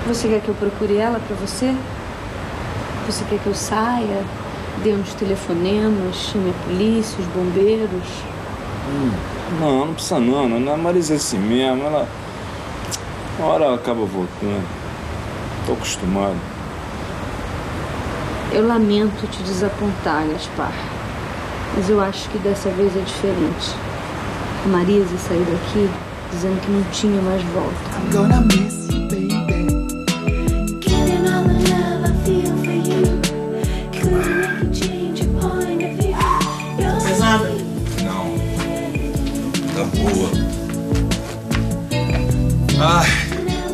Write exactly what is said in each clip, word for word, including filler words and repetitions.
Você quer que eu procure ela pra você? Você quer que eu saia, dê uns telefonemas, chame a polícia, os bombeiros? Hum, não, não precisa não, não. A Marisa é assim mesmo, ela... Uma hora ela acaba voltando. Tô acostumado. Eu lamento te desapontar, Gaspar. Mas eu acho que dessa vez é diferente. A Marisa saiu daqui dizendo que não tinha mais volta. I'm gonna miss you, baby. Getting all the love I feel for you. Could make you change your point of view. Pesada? Não. Tá boa. Ai.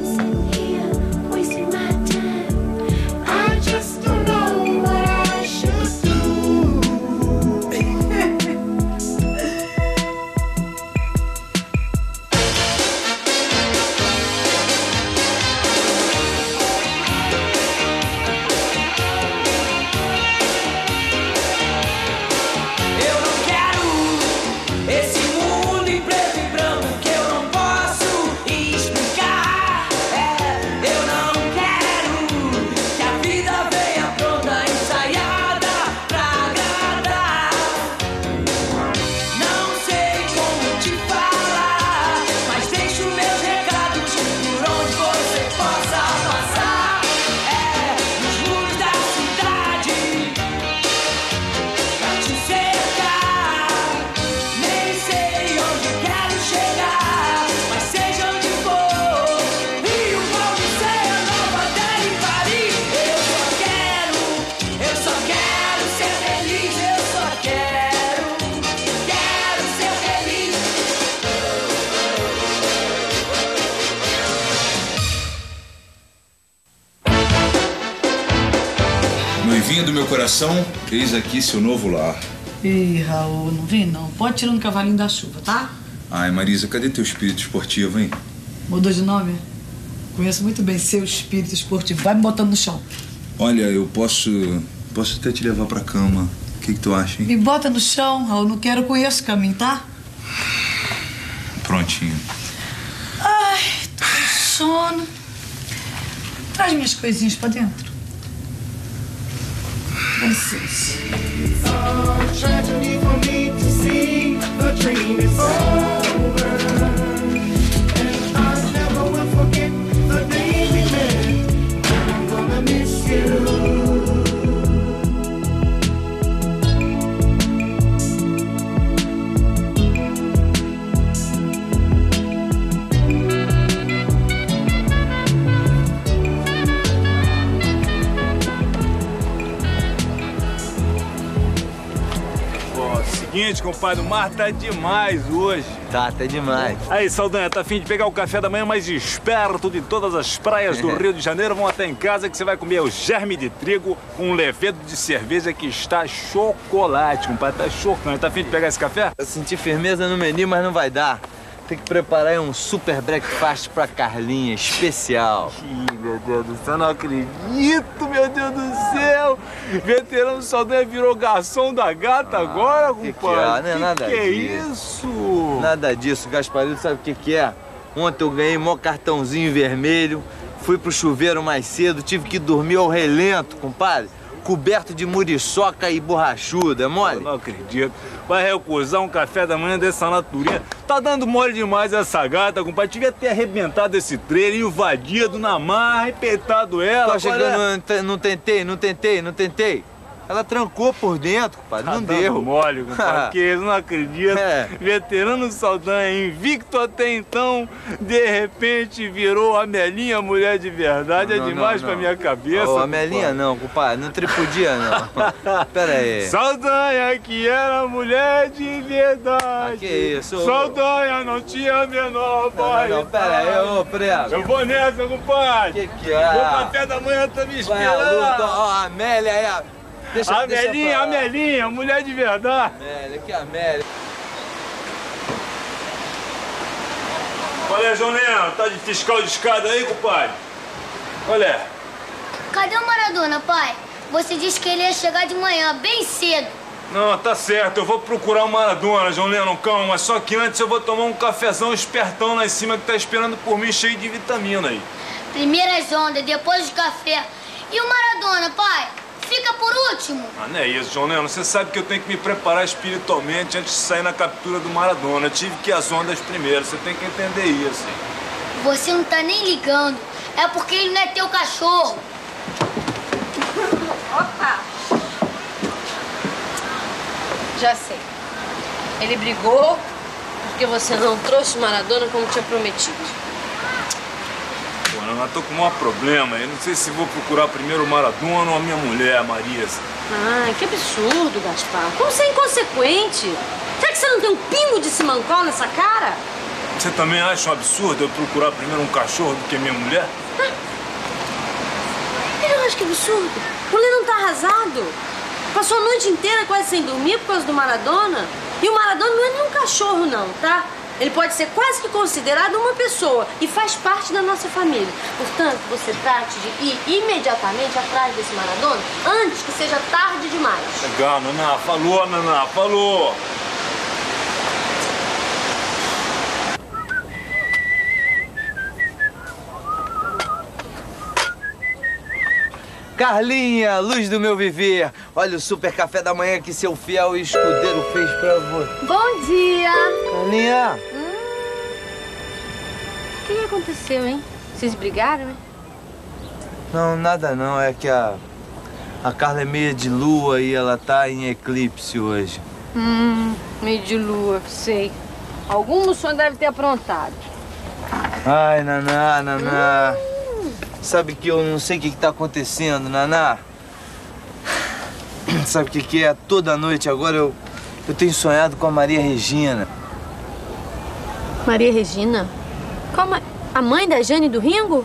Noivinha do meu coração, eis aqui seu novo lar. Ih, Raul, não vem não. Pode tirar no cavalinho da chuva, tá? Ai, Marisa, cadê teu espírito esportivo, hein? Mudou de nome? Conheço muito bem seu espírito esportivo. Vai me botando no chão. Olha, eu posso... Posso até te levar pra cama. O que que tu acha, hein? Me bota no chão, Raul. Não quero, conheço o caminho, tá? Prontinho. Ai, tô com sono. Traz minhas coisinhas pra dentro. Dá licença. Seguinte, compadre, o mar tá demais hoje. Tá, tá demais. Aí, Saldanha, tá afim de pegar o café da manhã mais esperto de todas as praias do Rio de Janeiro? Vão até em casa que você vai comer o germe de trigo com um levedo de cerveja que está chocolate, compadre. Tá chocante. Tá afim de pegar esse café? Eu senti firmeza no menu, mas não vai dar. Tem que preparar um super breakfast pra Carlinha, especial. Ih, meu Deus do céu, não acredito, meu Deus do céu! Veterano Saldanha virou garçom da gata ah, agora, compadre? Que, que, é? Não é que nada que é disso. isso? Nada disso, Gasparito sabe o que que é? Ontem eu ganhei mó cartãozinho vermelho, fui pro chuveiro mais cedo, tive que dormir ao relento, compadre. Coberto de muriçoca e borrachuda, é mole? Eu não acredito. Vai recusar um café da manhã dessa natureza. Tá dando mole demais essa gata, compadre. Devia ter arrebentado esse trailer, invadido na marra, arrebentado ela. Tô chegando, é? não, não tentei, não tentei, não tentei. Ela trancou por dentro, compadre, tá não deu. Mole, compadre, que eu não acredito. É. Veterano Saldanha, invicto até então, de repente virou a Melinha mulher de verdade. Não, é demais não, não. pra minha cabeça. Oh, a Melinha não, compadre, não tripudia não. Pera aí. Saldanha que era mulher de verdade. Ah, que isso? Saldanha não tinha a menor voz. Não, não, pera aí, ô prego. Eu vou nessa, compadre. Que que é? O café da manhã tá me esperando. Ó, a Amélia aí, a... Deixa, a Amelinha, a Amelinha, mulher de verdade. Amélia, que Amélia. Olha, João Leandro, tá de fiscal de escada aí, compadre? Olha. Cadê o Maradona, pai? Você disse que ele ia chegar de manhã, bem cedo. Não, tá certo. Eu vou procurar o Maradona, João Lennon, calma. Mas só que antes eu vou tomar um cafezão espertão lá em cima que tá esperando por mim, cheio de vitamina aí. Primeiro as ondas, depois o café. E o Maradona, pai? Fica por último. Ah, não é isso, João Lennon. Você sabe que eu tenho que me preparar espiritualmente antes de sair na captura do Maradona. Eu tive que ir às ondas primeiro. Você tem que entender isso. Você não tá nem ligando. É porque ele não é teu cachorro. Opa! Já sei. Ele brigou porque você não trouxe o Maradona como tinha prometido. Pô, eu tô com o maior problema. Eu não sei se vou procurar primeiro o Maradona ou a minha mulher, a Marisa. Ah, que absurdo, Gaspar. Como você é inconsequente. Será que você não tem um pingo de simancol nessa cara? Você também acha um absurdo eu procurar primeiro um cachorro do que a minha mulher? Ah. Eu não acho que é absurdo. O Lennon tá arrasado. Passou a noite inteira quase sem dormir por causa do Maradona. E o Maradona não é nenhum cachorro, não, tá? Ele pode ser quase que considerado uma pessoa e faz parte da nossa família. Portanto, você trate de ir imediatamente atrás desse Maradona antes que seja tarde demais. Legal, Naná. Falou, Naná. Falou. Carlinha, luz do meu viver. Olha o super café da manhã que seu fiel escudeiro fez pra você. Bom dia! Carlinha! Hum. O que aconteceu, hein? Vocês brigaram, hein? Não, nada não. É que a, a Carla é meia de lua e ela tá em eclipse hoje. Hum, meio de lua, sei. Algum moção deve ter aprontado. Ai, Naná, Naná. Hum. Sabe que eu não sei o que, que tá acontecendo, Naná? Sabe o que, que é? Toda noite agora eu, eu tenho sonhado com a Maria Regina. Maria Regina? Como a, a mãe da Jane do Ringo?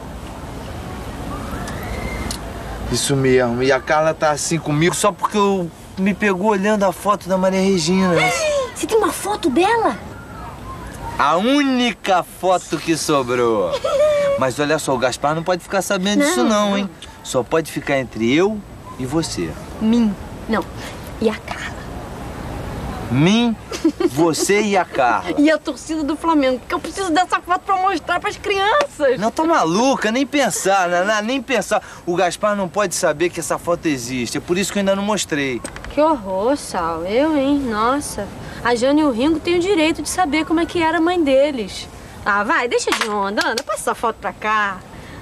Isso mesmo. E a Carla tá assim comigo só porque eu me pegou olhando a foto da Maria Regina. Você tem uma foto dela? A única foto que sobrou. Mas olha só, o Gaspar não pode ficar sabendo não, disso não, hein? Só pode ficar entre eu e você. Mim. Não. E a Carla. Mim, você e a Carla. E a torcida do Flamengo, porque eu preciso dessa foto pra mostrar pras crianças. Não, tá maluca? Nem pensar, Naná, nem pensar. O Gaspar não pode saber que essa foto existe. É por isso que eu ainda não mostrei. Que horror, Sal. Eu, hein? Nossa. A Jane e o Ringo têm o direito de saber como é que era a mãe deles. Ah, vai, deixa de onda, Ana, passa essa foto pra cá.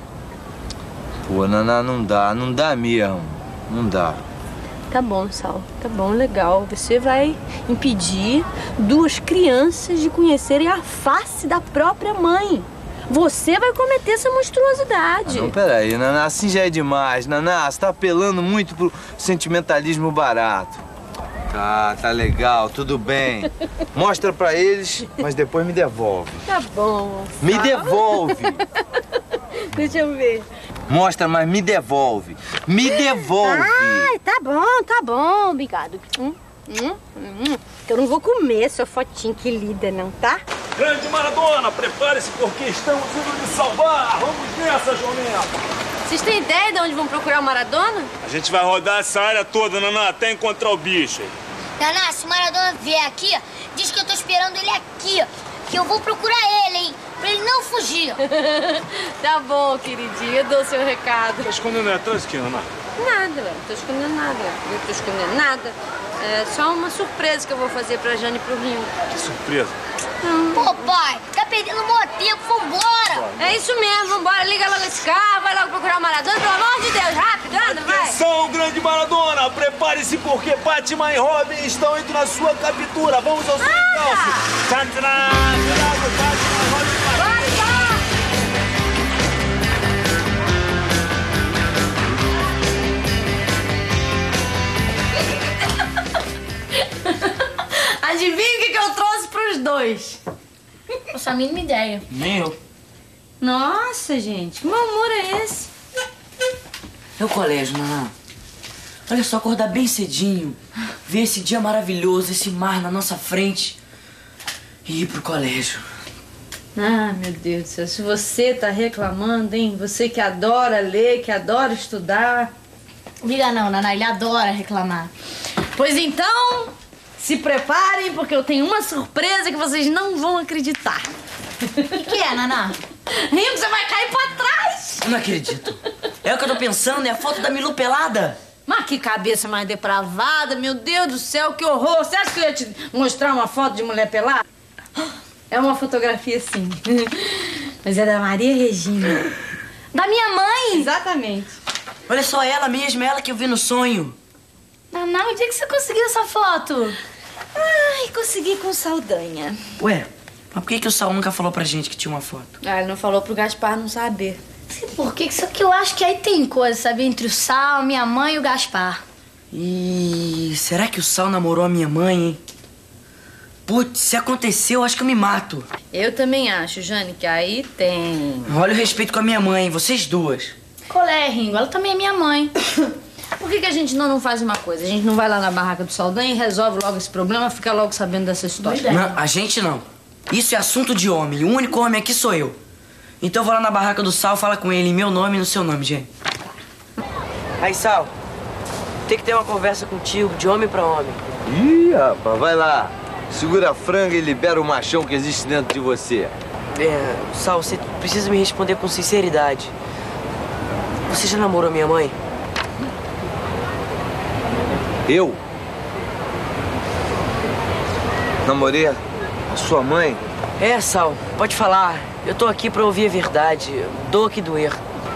Pô, Naná, não dá, não dá mesmo, não dá. Tá bom, Sal, tá bom, legal. Você vai impedir duas crianças de conhecerem a face da própria mãe. Você vai cometer essa monstruosidade. Ah, não, peraí, Naná, assim já é demais. Naná, você tá apelando muito pro sentimentalismo barato. Tá, tá legal, tudo bem. Mostra pra eles, mas depois me devolve. Tá bom. Me devolve. Deixa eu ver. Mostra, mas me devolve. Me devolve. Ai, tá bom, tá bom. Obrigado. Hum, hum, hum. Eu não vou comer sua fotinha que lida, não, tá? Grande Maradona, prepare-se porque estamos indo lhe salvar. Vamos nessa, João Lennon. Vocês têm ideia de onde vão procurar o Maradona? A gente vai rodar essa área toda, Naná, até encontrar o bicho aí. Naná, se o Maradona vier aqui, diz que eu tô esperando ele aqui. Que eu vou procurar ele, hein? Pra ele não fugir. Tá bom, queridinha, eu dou o seu recado. Tá escondendo atrás aqui, Naná? Nada, não tô escondendo nada. Não tô escondendo nada. É só uma surpresa que eu vou fazer pra Jane e pro Ringo. Que surpresa? Hum. Pô, pai, tá perdendo muito tempo, vambora! É isso mesmo, vambora, liga logo esse carro, vai logo procurar o Maradona, pelo amor de Deus, rápido, anda, vai! Atenção, grande Maradona, prepare-se porque Fátima e Robin estão indo na sua captura, vamos ao seu encalço! Tadã! Cuidado, Fátima e Robin! Adivinha o que, que eu trouxe pros dois? Nossa, a mínima ideia. Nem eu. Nossa, gente, que mau humor é esse? É o colégio, Naná. Olha só, acordar bem cedinho, ver esse dia maravilhoso, esse mar na nossa frente e ir pro colégio. Ah, meu Deus do céu, se você tá reclamando, hein? Você que adora ler, que adora estudar. Liga não, Naná, ele adora reclamar. Pois então, se preparem, porque eu tenho uma surpresa que vocês não vão acreditar. O que é, Naná? Ringo, você vai cair pra trás! Eu não acredito. É o que eu tô pensando, é a foto da Milu pelada. Mas que cabeça mais depravada, meu Deus do céu, que horror! Você acha que eu ia te mostrar uma foto de mulher pelada? É uma fotografia, sim. Mas é da Maria Regina. Da minha mãe? Exatamente. Olha só, ela mesma, ela que eu vi no sonho. Naná, onde é que você conseguiu essa foto? Ai, consegui com Saldanha. Ué, mas por que, que o Sal nunca falou pra gente que tinha uma foto? Ah, ele não falou pro Gaspar não saber. Sim, por que? Só que eu acho que aí tem coisa, sabe? Entre o Sal, minha mãe e o Gaspar. E será que o Sal namorou a minha mãe, hein? Putz, se aconteceu, acho que eu me mato. Eu também acho, Jane, que aí tem... Olha o respeito com a minha mãe, vocês duas. Qual é, Ringo? Ela também é minha mãe. Por que, que a gente não, não faz uma coisa? A gente não vai lá na barraca do Saldanha e resolve logo esse problema, fica logo sabendo dessa história. Não, a gente não. Isso é assunto de homem. O único homem aqui sou eu. Então eu vou lá na barraca do Sal, fala com ele em meu nome e no seu nome, gente. Aí, Sal, tem que ter uma conversa contigo, de homem pra homem. Ih, rapaz, vai lá. Segura a franga e libera o machão que existe dentro de você. É, Sal, você precisa me responder com sinceridade. Você já namorou minha mãe? Eu? Namorei a sua mãe? É, Sal, pode falar. Eu tô aqui pra ouvir a verdade. Doa que doer.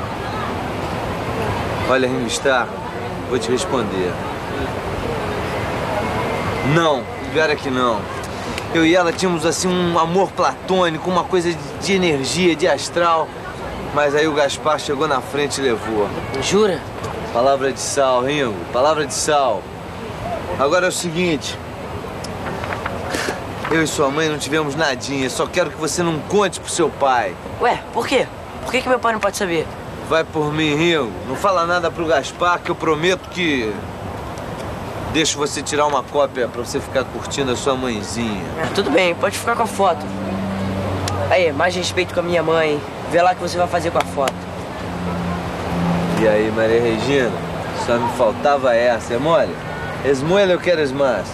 Olha, Ringo Starr, vou te responder. Não, pior é que não. Eu e ela tínhamos, assim, um amor platônico, uma coisa de energia, de astral. Mas aí o Gaspar chegou na frente e levou. Jura? Palavra de sal, Ringo. Palavra de sal. Agora é o seguinte. Eu e sua mãe não tivemos nadinha. Só quero que você não conte pro seu pai. Ué, por quê? Por que que meu pai não pode saber? Vai por mim, Ringo. Não fala nada pro Gaspar, que eu prometo que... deixo você tirar uma cópia pra você ficar curtindo a sua mãezinha. É, tudo bem, pode ficar com a foto. Aí, mais respeito com a minha mãe. Vê lá o que você vai fazer com a foto. E aí, Maria Regina? Só me faltava essa, é mole? Esmoela eu quero mais.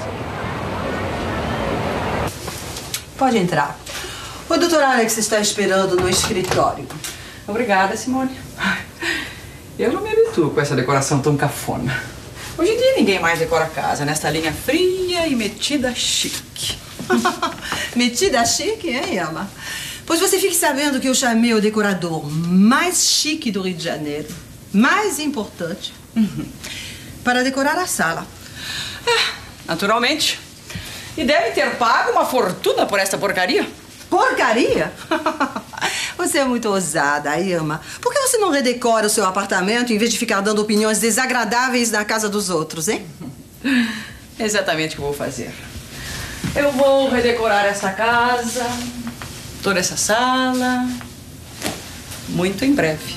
Pode entrar. O doutor Alex está esperando no escritório. Obrigada, Simone. Eu não me habituo com essa decoração tão cafona. Hoje em dia ninguém mais decora a casa nesta linha fria e metida chique. Metida chique, hein, Emma? Pois você fique sabendo que eu chamei o decorador mais chique do Rio de Janeiro, mais importante, uhum, para decorar a sala. É, naturalmente. E deve ter pago uma fortuna por esta porcaria. Porcaria? Você é muito ousada, Irma. Por que você não redecora o seu apartamento em vez de ficar dando opiniões desagradáveis na casa dos outros, hein? É exatamente o que eu vou fazer. Eu vou redecorar essa casa, toda essa sala, muito em breve.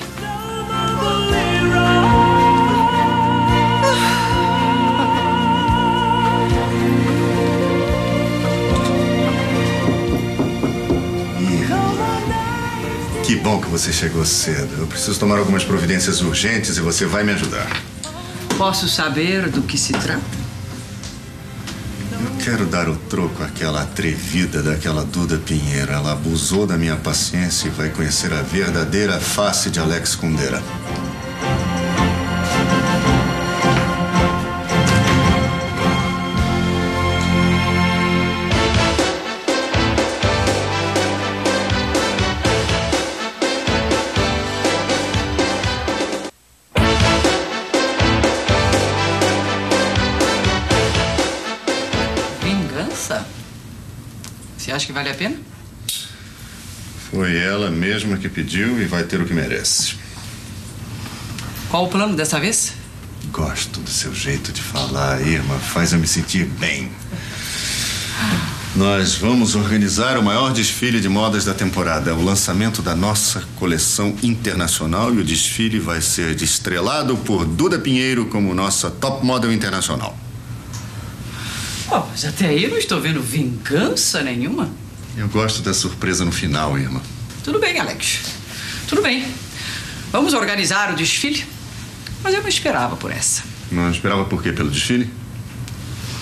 Que bom que você chegou cedo. Eu preciso tomar algumas providências urgentes e você vai me ajudar. Posso saber do que se trata? Eu quero dar o troco àquela atrevida daquela Duda Pinheiro. Ela abusou da minha paciência e vai conhecer a verdadeira face de Alex Kundera. Você acha que vale a pena? Foi ela mesma que pediu e vai ter o que merece. Qual o plano dessa vez? Gosto do seu jeito de falar, Irma. Faz eu me sentir bem. Nós vamos organizar o maior desfile de modas da temporada. É o lançamento da nossa coleção internacional e o desfile vai ser estrelado por Duda Pinheiro como nossa top model internacional. Oh, mas até aí eu não estou vendo vingança nenhuma. Eu gosto da surpresa no final, Irma. Tudo bem, Alex. Tudo bem. Vamos organizar o desfile? Mas eu não esperava por essa. Não esperava por quê? Pelo desfile?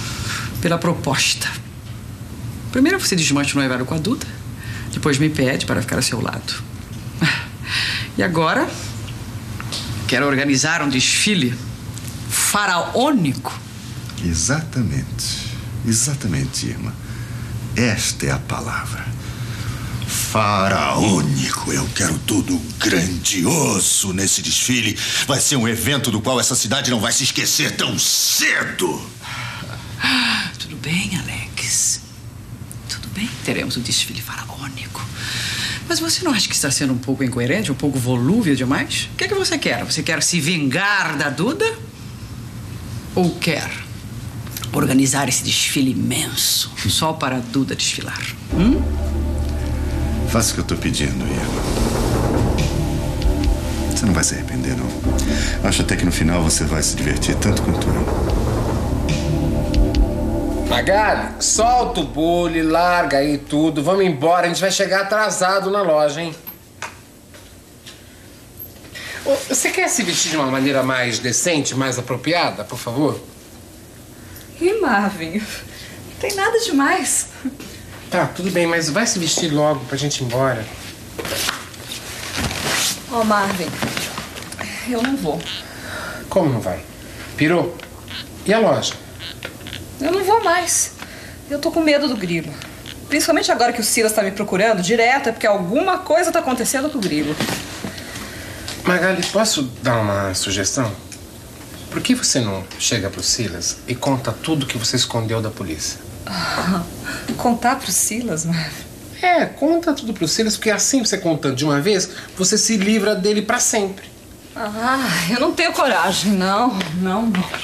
pela proposta. Primeiro você desmancha o noivado com a Duda, depois me pede para ficar a seu lado. E agora, quero organizar um desfile faraônico. Exatamente. Exatamente, Irma. Esta é a palavra. Faraônico. Eu quero tudo grandioso nesse desfile. Vai ser um evento do qual essa cidade não vai se esquecer tão cedo. Tudo bem, Alex. Tudo bem, teremos um desfile faraônico. Mas você não acha que está sendo um pouco incoerente, um pouco volúvel demais? O que é que você quer? Você quer se vingar da Duda? Ou quer organizar esse desfile imenso só para a Duda desfilar? Hum? Faça o que eu estou pedindo, Irma. Você não vai se arrepender, não. Acho até que no final você vai se divertir tanto quanto eu. Magali, solta o bule, larga aí tudo. Vamos embora, a gente vai chegar atrasado na loja, hein? Você quer se vestir de uma maneira mais decente, mais apropriada, por favor? Ih, Marvin, não tem nada demais. Tá, tudo bem, mas vai se vestir logo pra gente ir embora. Ó, oh, Marvin, eu não vou. Como não vai? Pirou? E a loja? Eu não vou mais. Eu tô com medo do Grilo. Principalmente agora que o Silas tá me procurando direto, é porque alguma coisa tá acontecendo com o Grilo. Magali, posso dar uma sugestão? Por que você não chega pro Silas e conta tudo que você escondeu da polícia? Ah, contar pro Silas, Marvin? É, conta tudo pro Silas, porque assim você contando de uma vez, você se livra dele pra sempre. Ah, eu não tenho coragem, não, não, não.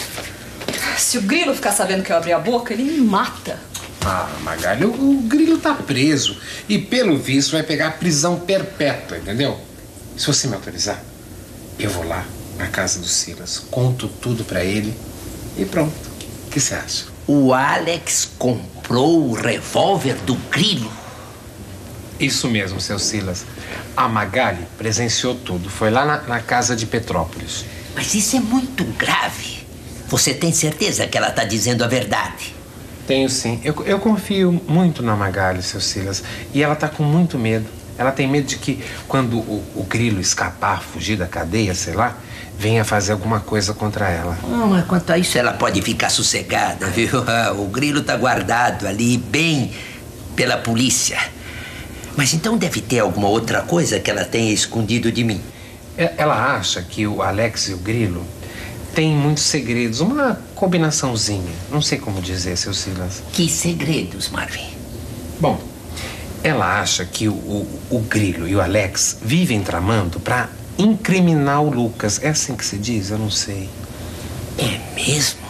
Se o Grilo ficar sabendo que eu abri a boca, ele me mata. Ah, Magali, o, o Grilo tá preso e, pelo visto, vai pegar prisão perpétua, entendeu? Se você me autorizar, eu vou lá na casa do Silas, conto tudo pra ele e pronto. O que você acha? O Alex comprou o revólver do Grilo? Isso mesmo, seu Silas. A Magali presenciou tudo. Foi lá na, na casa de Petrópolis. Mas isso é muito grave. Você tem certeza que ela tá dizendo a verdade? Tenho sim. Eu, eu confio muito na Magali, seu Silas. E ela tá com muito medo. Ela tem medo de que, quando o, o Grilo escapar, fugir da cadeia, sei lá, venha fazer alguma coisa contra ela. Não, mas quanto a isso, ela pode ficar sossegada, viu? O Grilo tá guardado ali, bem pela polícia. Mas então deve ter alguma outra coisa que ela tenha escondido de mim. Ela acha que o Alex e o Grilo têm muitos segredos, uma combinaçãozinha. Não sei como dizer, seu Silas. Que segredos, Marvin? Bom, ela acha que o, o, o Grilo e o Alex vivem tramando pra incriminar o Lucas. É assim que se diz? Eu não sei. É mesmo?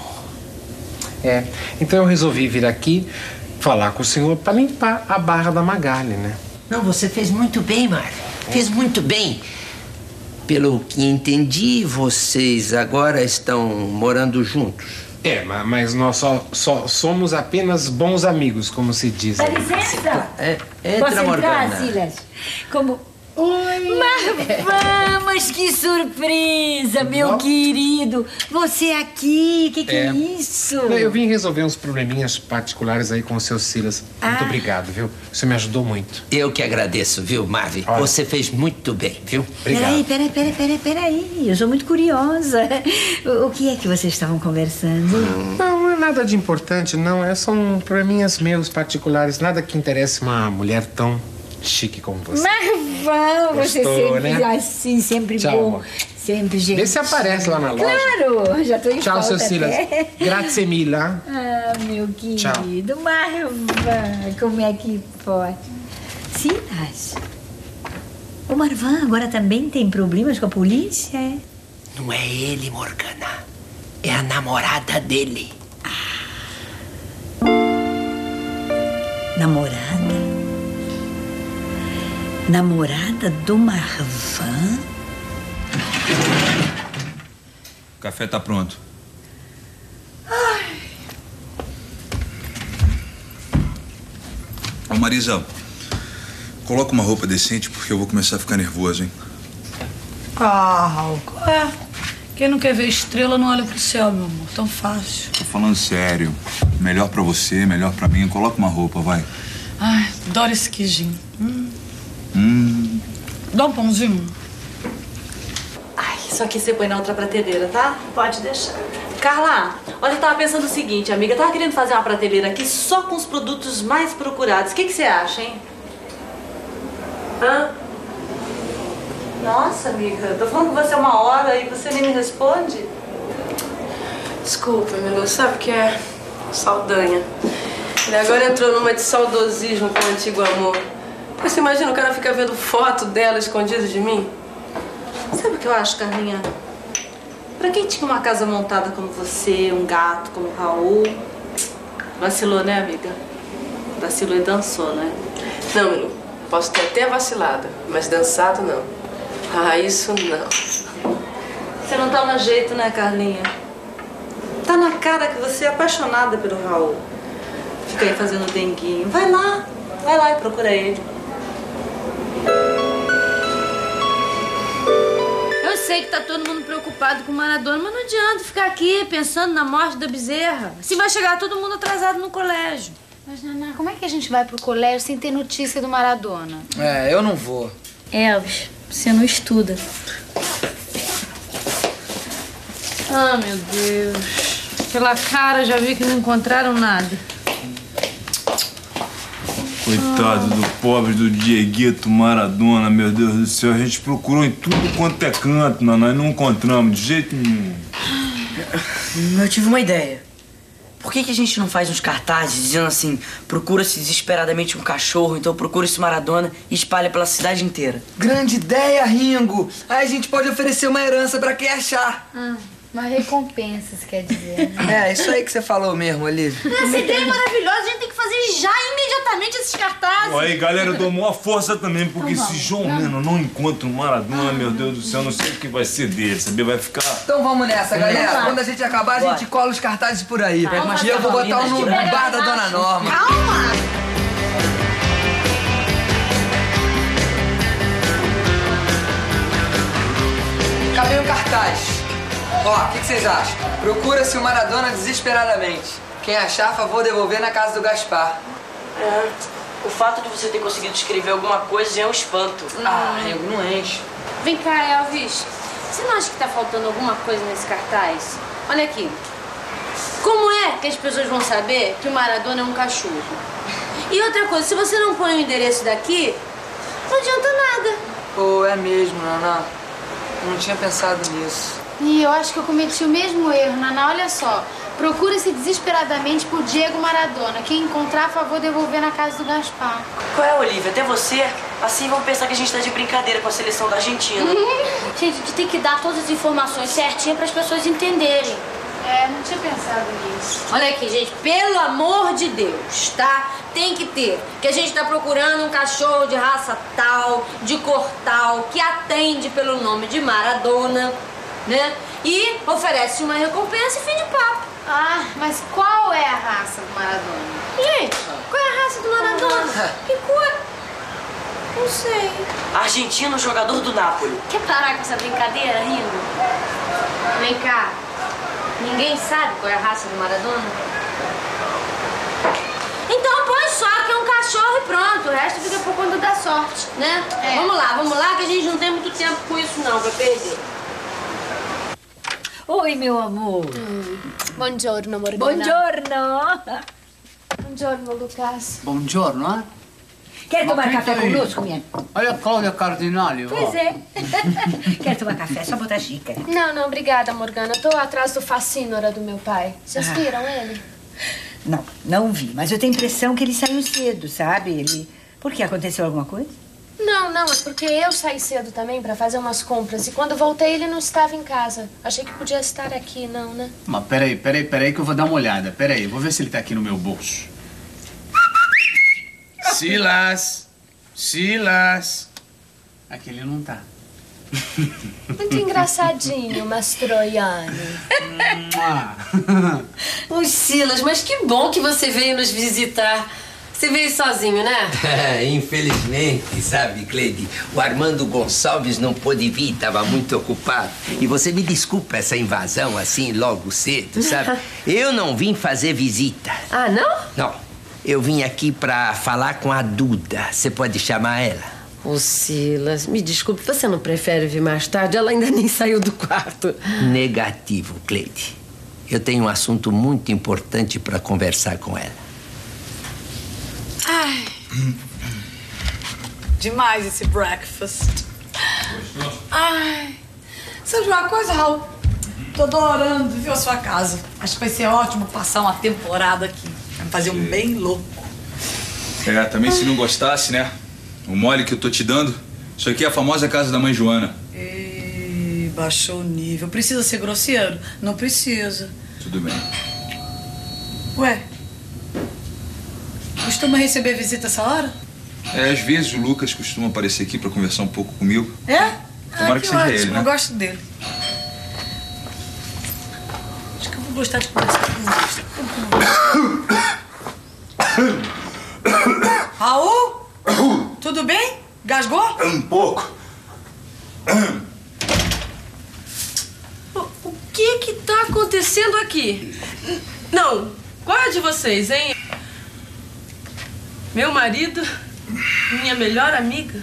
É. Então eu resolvi vir aqui falar com o senhor pra limpar a barra da Magali, né? Não, você fez muito bem, Marvin. Fez muito bem. Pelo que entendi, vocês agora estão morando juntos. É, mas nós só, só somos apenas bons amigos, como se diz. Dá licença? É, entra, Posso entrar, Morgana. Silas? Como... Oi! Marvin, mas que surpresa, meu Não. querido! Você aqui, que que é, é isso? Eu vim resolver uns probleminhas particulares aí com o seu Silas. Ah. Muito obrigado, viu? Você me ajudou muito. Eu que agradeço, viu, Marvin? Olha. Você fez muito bem, viu? Obrigado. Peraí, peraí, peraí, peraí, peraí. Eu sou muito curiosa. O, o que é que vocês estavam conversando? Hum. Não, não é nada de importante, não. É, são probleminhas meus particulares. Nada que interesse uma mulher tão chique como você. Marvão, você sempre né? assim, sempre Tchau, bom. amor. Sempre gente. Vê se aparece lá na loja. Claro, já tô em Tchau, falta seu Silas. até. Grazie mille. Ah, meu querido. Tchau. Marvan, como é que pode? Silas, o Marvan agora também tem problemas com a polícia, é? Não é ele, Morgana. É a namorada dele. Ah. Namorada? Namorada do Marvan? O café tá pronto. Ai. Ô, Marisa, coloca uma roupa decente porque eu vou começar a ficar nervoso, hein? Ah, Raul, qual é? Quem não quer ver estrela não olha pro céu, meu amor. Tão fácil. Tô falando sério. Melhor pra você, melhor pra mim. Coloca uma roupa, vai. Ai, adoro esse queijinho. Hum. Hum. Dá um pãozinho. Ai, isso aqui você põe na outra prateleira, tá? Pode deixar. Carla, olha, eu tava pensando o seguinte, amiga. Eu tava querendo fazer uma prateleira aqui só com os produtos mais procurados. O que que você acha, hein? Hã? Nossa, amiga, tô falando com você uma hora e você nem me responde? Desculpa, meu, sabe o que é? Saldanha. Ele agora entrou numa de saudosismo com o antigo amor. Você imagina o cara fica vendo foto dela escondida de mim? Sabe o que eu acho, Carlinha? Pra quem tinha uma casa montada como você, um gato como o Raul, vacilou, né, amiga? Vacilou e dançou, né? Não, Milu, posso ter até vacilado, mas dançado não. Ah, isso não. Você não tá no jeito, né, Carlinha? Tá na cara que você é apaixonada pelo Raul. Fica aí fazendo denguinho. Vai lá, vai lá e procura ele. Eu sei que tá todo mundo preocupado com o Maradona, mas não adianta ficar aqui pensando na morte da Bezerra. Assim vai chegar todo mundo atrasado no colégio. Mas, Naná, como é que a gente vai pro colégio sem ter notícia do Maradona? É, eu não vou. Elvis, você não estuda. Ah, meu Deus. Pela cara, já vi que não encontraram nada. Coitado do pobre do Dieguito Maradona, meu Deus do céu. A gente procurou em tudo quanto é canto, mas nós não encontramos de jeito nenhum. Eu tive uma ideia. Por que que a gente não faz uns cartazes dizendo assim, procura-se desesperadamente um cachorro, então procura-se Maradona e espalha pela cidade inteira? Grande ideia, Ringo! Aí a gente pode oferecer uma herança pra quem achar. Ah, uma recompensa, você quer dizer, né? É, isso aí que você falou mesmo, Olivia. Essa ideia é maravilhosa, a gente tem que fazer já, imediatamente, esses cartazes. Aí, galera, eu dou maior força também, porque Então se vamos. João Leno não encontra o Maradona, meu Deus do céu, não sei o que vai ser dele, sabia? Vai ficar... Então vamos nessa, Vamos galera. lá. Quando a gente acabar, a gente Bora. cola os cartazes por aí. Pega umas E eu vou botar um no cartolinas, bar da Dona Norma. Calma! Cadê o cartaz? Ó, o que, que vocês acham? Procura-se o Maradona desesperadamente. Quem achar, favor devolver na casa do Gaspar. É, o fato de você ter conseguido escrever alguma coisa já é um espanto. Ah, Ringo, não enche. Vem cá, Elvis. Você não acha que tá faltando alguma coisa nesse cartaz? Olha aqui. Como é que as pessoas vão saber que o Maradona é um cachorro? E outra coisa, se você não põe o endereço daqui, não adianta nada. Pô, é mesmo, Naná. Eu não tinha pensado nisso. E eu acho que eu cometi o mesmo erro, Naná. Olha só. Procura-se desesperadamente por Diego Maradona. Quem encontrar, a favor, devolver na casa do Gaspar. Qual é, Olivia? Até você? Assim vão pensar que a gente tá de brincadeira com a seleção da Argentina. Gente, a gente tem que dar todas as informações certinhas para as pessoas entenderem. É, não tinha pensado nisso. Olha aqui, gente, pelo amor de Deus, tá? Tem que ter. Que a gente tá procurando um cachorro de raça tal, de cor tal, que atende pelo nome de Maradona, né? E oferece uma recompensa e fim de papo. Ah, mas qual é a raça do Maradona? Gente, qual é a raça do Maradona? Que cor? Não sei. Argentino, jogador do Napoli. Quer parar com essa brincadeira, rindo? Vem cá. Ninguém sabe qual é a raça do Maradona? Então põe só que é um cachorro e pronto. O resto fica por conta da sorte, né? É. Vamos lá, vamos lá, que a gente não tem muito tempo com isso não, pra perder. Oi, meu amor. Buongiorno, Morgana. Buongiorno. Buongiorno, Lucas. Buongiorno, eh? Quer Ma tomar che café sei? conosco, minha? Olha a Cláudia Cardinale, ó. Pois é. Quer tomar café? É só botar xícara. Não, não, obrigada, Morgana. Eu tô atrás do Facínora do meu pai. Vocês Ah. viram ele? Não, não vi. Mas eu tenho a impressão que ele saiu cedo, sabe? Ele... Por que? Aconteceu alguma coisa? Não, não, é porque eu saí cedo também pra fazer umas compras. E quando voltei, ele não estava em casa. Achei que podia estar aqui, não, né? Mas peraí, peraí, peraí que eu vou dar uma olhada. Peraí, eu vou ver se ele tá aqui no meu bolso. Silas! Silas! Aqui ele não tá. Muito engraçadinho, Mastroianni. Ô, Silas, mas que bom que você veio nos visitar. Você veio sozinho, né? É, infelizmente, sabe, Cleide, o Armando Gonçalves não pôde vir, estava muito ocupado. E você me desculpa essa invasão assim, logo cedo, sabe? Eu não vim fazer visita. Ah, não? Não. Eu vim aqui pra falar com a Duda. Você pode chamar ela? Ô, Silas, me desculpe, você não prefere vir mais tarde? Ela ainda nem saiu do quarto. Negativo, Cleide. Eu tenho um assunto muito importante pra conversar com ela. Ai. Demais esse breakfast. Ai. Sabe de uma coisa, Raul? Tô adorando viu, a sua casa. Acho que vai ser ótimo passar uma temporada aqui. Vai me fazer um bem louco. É, também se não gostasse, né? O mole que eu tô te dando, isso aqui é a famosa casa da mãe Joana. E baixou o nível. Precisa ser grosseiro? Não precisa. Tudo bem. Ué? Costuma receber visita essa hora? É, às vezes o Lucas costuma aparecer aqui pra conversar um pouco comigo. É? Tomara ah, que seja ótimo. ele, né? Eu gosto dele. Acho que eu vou gostar de conversar com ele. Raul? Tudo bem? Gasgou? Um pouco. O, o que que tá acontecendo aqui? Não, qual é a de vocês, hein? Meu marido, minha melhor amiga.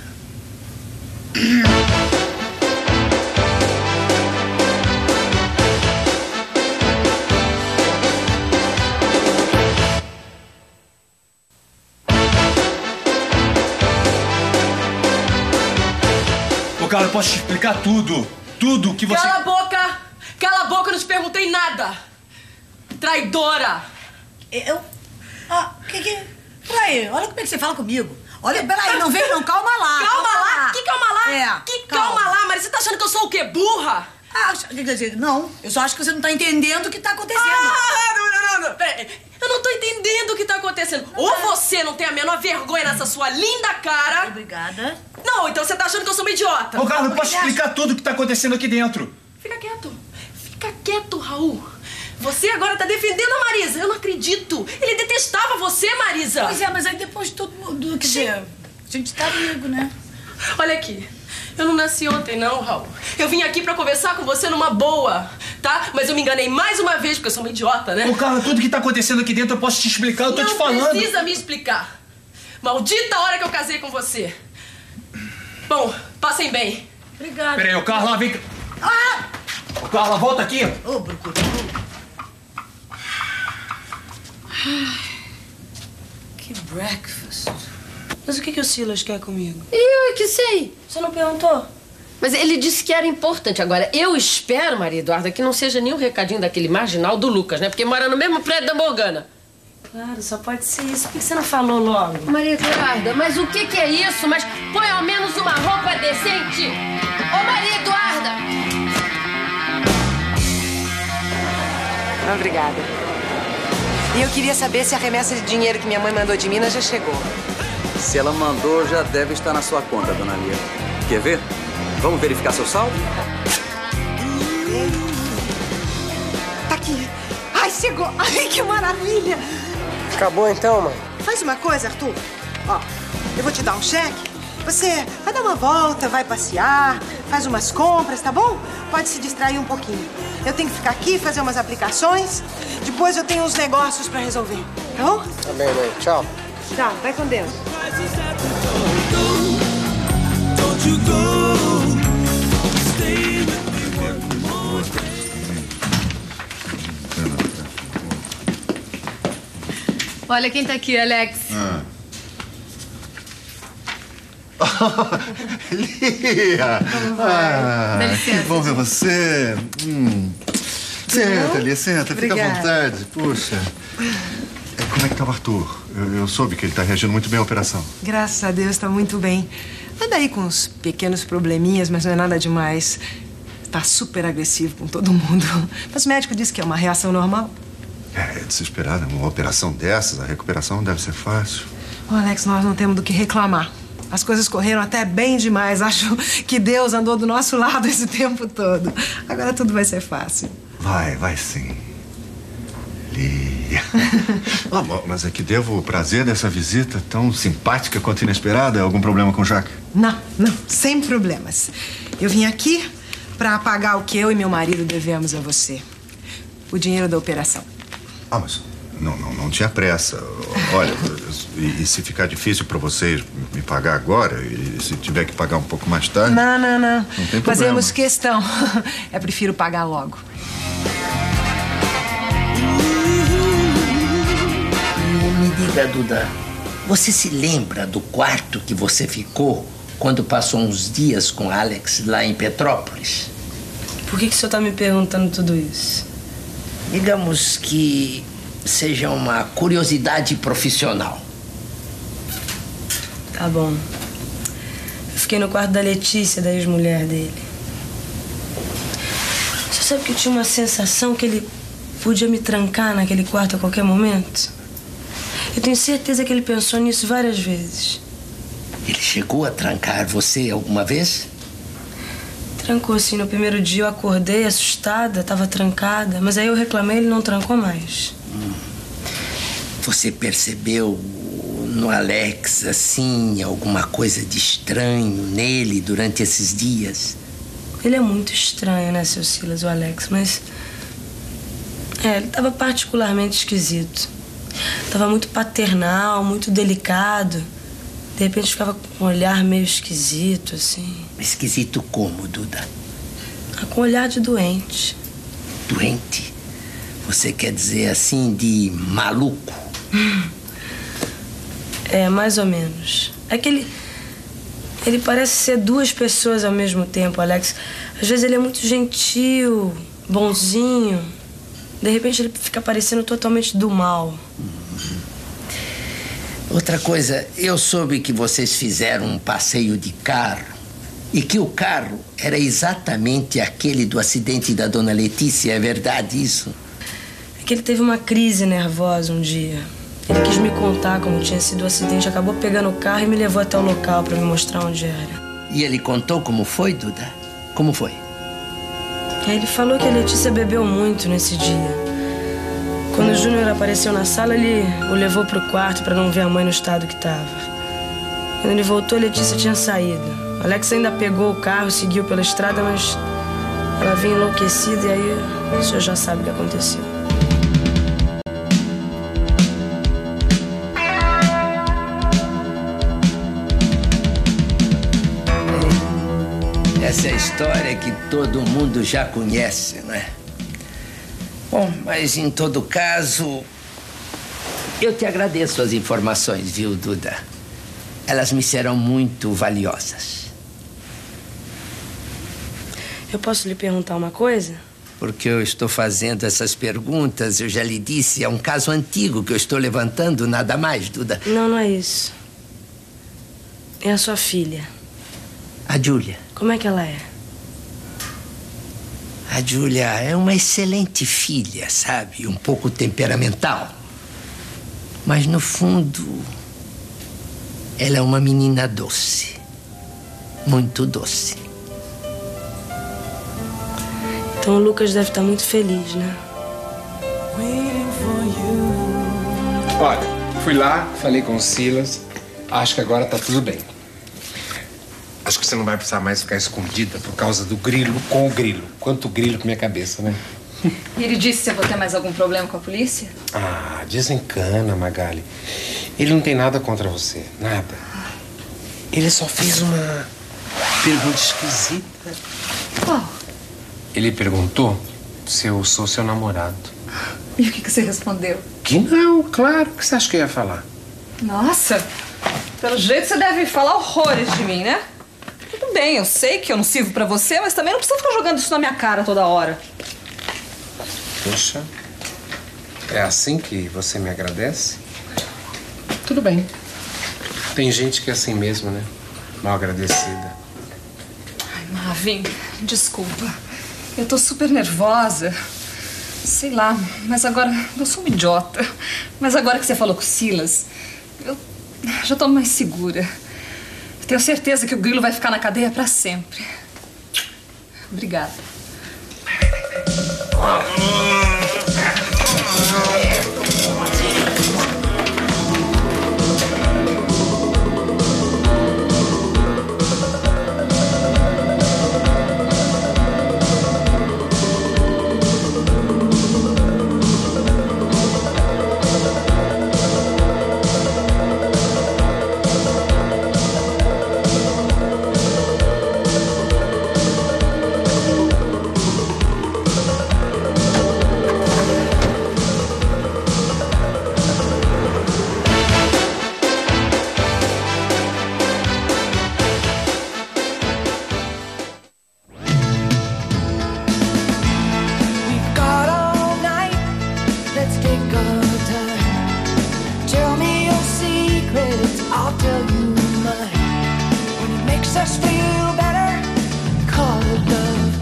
Ô, cara, eu posso te explicar tudo. Tudo que você... Cala a boca! Cala a boca, eu não te perguntei nada! Traidora! Eu? Ah, que que... Peraí, olha como é que você fala comigo. Olha, peraí, não vem não, calma lá. Calma, calma lá? Que calma lá? É, que calma, calma lá, Maria? Você tá achando que eu sou o quê? Burra? Ah, quer dizer, não, eu só acho que você não tá entendendo o que tá acontecendo. Ah, não, não, não, não. Peraí, eu não tô entendendo o que tá acontecendo. Não, Ou você não tem a menor vergonha nessa sua linda cara. Obrigada. Não, então você tá achando que eu sou uma idiota. Ô, Carlos, eu posso explicar tudo o que tá acontecendo aqui dentro. Fica quieto. Fica quieto, Raul. Você agora tá defendendo a Marisa. Eu não acredito. Ele detestava você, Marisa. Pois é, mas aí depois de todo mundo... Quer dizer, a gente tá amigo, né? Olha aqui. Eu não nasci ontem, não, Raul. Eu vim aqui pra conversar com você numa boa, tá? Mas eu me enganei mais uma vez, porque eu sou uma idiota, né? Ô, Carla, tudo que tá acontecendo aqui dentro eu posso te explicar, eu tô não te falando. Não precisa me explicar. Maldita hora que eu casei com você. Bom, passem bem. Obrigada. Peraí, ô, Carla, vem cá. Ah! Ô, Carla, volta aqui. Ô, Brucutu. Que breakfast. Mas o que, que o Silas quer comigo? Eu é que sei. Você não perguntou? Mas ele disse que era importante. Agora, eu espero, Maria Eduarda, que não seja nenhum recadinho daquele marginal do Lucas, né? Porque mora no mesmo prédio da Morgana. Claro, só pode ser isso. Por que você não falou logo? Maria Eduarda, mas o que que é isso? Mas põe ao menos uma roupa decente. Ô, Maria Eduarda! Obrigada. E eu queria saber se a remessa de dinheiro que minha mãe mandou de Minas já chegou. Se ela mandou, já deve estar na sua conta, dona Lia. Quer ver? Vamos verificar seu saldo? Tá aqui. Ai, chegou. Ai, que maravilha. Acabou então, mãe? Faz uma coisa, Arthur. Ó, eu vou te dar um cheque. Você vai dar uma volta, vai passear, faz umas compras, tá bom? Pode se distrair um pouquinho. Eu tenho que ficar aqui, fazer umas aplicações. Depois eu tenho uns negócios pra resolver, tá bom? Tá bem, mãe. Tchau. Tchau, vai com Deus. Olha quem tá aqui, Alex. Ah. Lia! Ah, Dá licença. que bom ver você. Hum. Senta, Lia, senta. Obrigada. Fica à vontade. Puxa. É, como é que tá o Arthur? Eu, eu soube que ele tá reagindo muito bem à operação. Graças a Deus, tá muito bem. Anda aí com uns pequenos probleminhas, mas não é nada demais. Tá super agressivo com todo mundo. Mas o médico disse que é uma reação normal. É, é desesperado. Uma operação dessas, a recuperação deve ser fácil. Ô, Alex, nós não temos do que reclamar. As coisas correram até bem demais. Acho que Deus andou do nosso lado esse tempo todo. Agora tudo vai ser fácil. Vai, vai sim. Lia. Maria. Ah, bom, mas é que devo o prazer dessa visita tão simpática quanto inesperada. Algum problema com o Jacques? Não, não, sem problemas. Eu vim aqui pra pagar o que eu e meu marido devemos a você. O dinheiro da operação. Ah, mas não, não, não tinha pressa. Olha, e, e se ficar difícil pra vocês me pagar agora, e se tiver que pagar um pouco mais tarde... Não, não, não. Não tem problema. Fazemos questão. Eu prefiro pagar logo. Me diga, Duda, você se lembra do quarto que você ficou quando passou uns dias com Alex lá em Petrópolis? Por que, que o senhor tá me perguntando tudo isso? Digamos que seja uma curiosidade profissional. Tá bom. Eu fiquei no quarto da Letícia, da ex-mulher dele. Você sabe que eu tinha uma sensação que ele podia me trancar naquele quarto a qualquer momento? Eu tenho certeza que ele pensou nisso várias vezes. Ele chegou a trancar você alguma vez? Trancou, sim. No primeiro dia eu acordei assustada, estava trancada. Mas aí eu reclamei e ele não trancou mais. Hum. Você percebeu no Alex, assim, alguma coisa de estranho nele durante esses dias? Ele é muito estranho, né, seu Silas, o Alex, mas... É, ele estava particularmente esquisito. Tava muito paternal, muito delicado. De repente ficava com um olhar meio esquisito, assim. Esquisito como, Duda? Ah, com um olhar de doente. Doente? Você quer dizer assim, de maluco? É, mais ou menos. É que ele... Ele parece ser duas pessoas ao mesmo tempo, Alex. Às vezes ele é muito gentil, bonzinho. De repente ele fica parecendo totalmente do mal. Outra coisa, eu soube que vocês fizeram um passeio de carro e que o carro era exatamente aquele do acidente da dona Letícia. É verdade isso? É que ele teve uma crise nervosa um dia. Ele quis me contar como tinha sido o acidente, acabou pegando o carro e me levou até o local para me mostrar onde era. E ele contou como foi, Duda? Como foi? Aí ele falou que a Letícia bebeu muito nesse dia. Quando o Júnior apareceu na sala, ele o levou pro quarto para não ver a mãe no estado que tava. Quando ele voltou, a Letícia tinha saído. Alex ainda pegou o carro, seguiu pela estrada, mas ela vinha enlouquecida e aí o senhor já sabe o que aconteceu. Essa é a história que todo mundo já conhece, não é? Bom, mas em todo caso, eu te agradeço as informações, viu, Duda? Elas me serão muito valiosas. Eu posso lhe perguntar uma coisa? Porque eu estou fazendo essas perguntas, eu já lhe disse, é um caso antigo que eu estou levantando, nada mais, Duda. Não, não é isso. É a sua filha. A Júlia. Como é que ela é? A Júlia é uma excelente filha, sabe? Um pouco temperamental. Mas, no fundo, ela é uma menina doce. Muito doce. Então o Lucas deve estar muito feliz, né? Olha, fui lá, falei com o Silas. Acho que agora tá tudo bem. Acho que você não vai precisar mais ficar escondida por causa do grilo com o grilo. Quanto grilo com minha cabeça, né? E ele disse se eu vou ter mais algum problema com a polícia? Ah, desencana, Magali. Ele não tem nada contra você, nada. Ele só fez uma pergunta esquisita. Qual? Ele perguntou se eu sou seu namorado. E o que, que você respondeu? Que não, claro. O que você acha que eu ia falar? Nossa, pelo jeito você deve falar horrores de mim, né? Tudo bem, eu sei que eu não sirvo pra você, mas também não precisa ficar jogando isso na minha cara toda hora. Poxa, é assim que você me agradece? Tudo bem. Tem gente que é assim mesmo, né? Mal agradecida. Ai, Marvin, desculpa. Eu tô super nervosa. Sei lá, mas agora... Eu sou uma idiota. Mas agora que você falou com o Silas, eu já tô mais segura. Tenho certeza que o Grilo vai ficar na cadeia pra sempre. Obrigada. us feel better, call it love.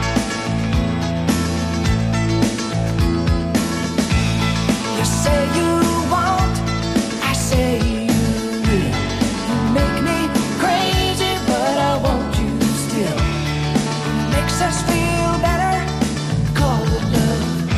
You say you won't, I say you will. You make me crazy, but I want you still. It makes us feel better, call it love.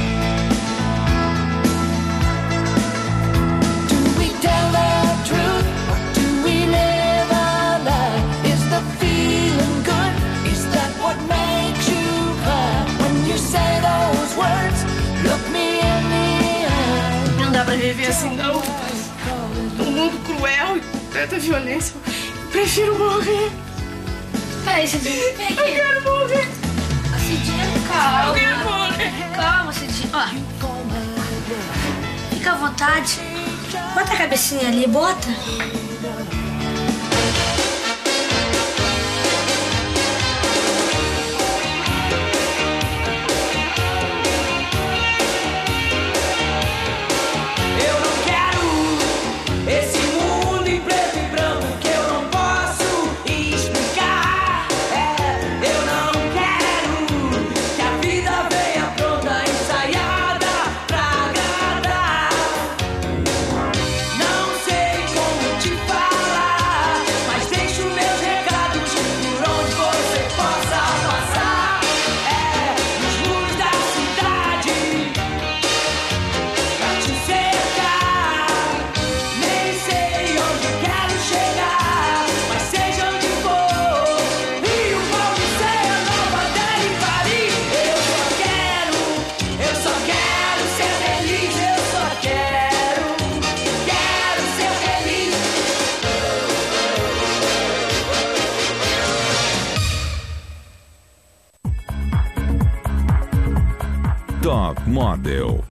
Do we tell the truth, or do we live a lie? Is the feeling good? Is that what makes you cry? When you say those words, look me in the eye. Não dá pra viver assim, não. Um mundo cruel e tanta violência. Eu prefiro morrer. Peraí, Cidinha, vem aqui. Eu quero morrer. Cidinha, calma. Eu quero morrer. Calma, Cidinha. Ó. Fica à vontade. Bota a cabecinha ali, bota. Eu não quero esse mundo em preto e branco que eu não posso explicar. É, eu não quero que a vida venha pronta, ensaiada pra agradar. Não sei como te falar, mas deixo meus recados por onde você possa passar. É, nos muros da cidade, pra te cercar. Nem sei onde quero chegar, mas seja onde for, Rio, Paulicéia, Nova Delhi, Paris. Eu só quero, eu só quero ser feliz. Eu só quero, quero ser feliz. Top Model.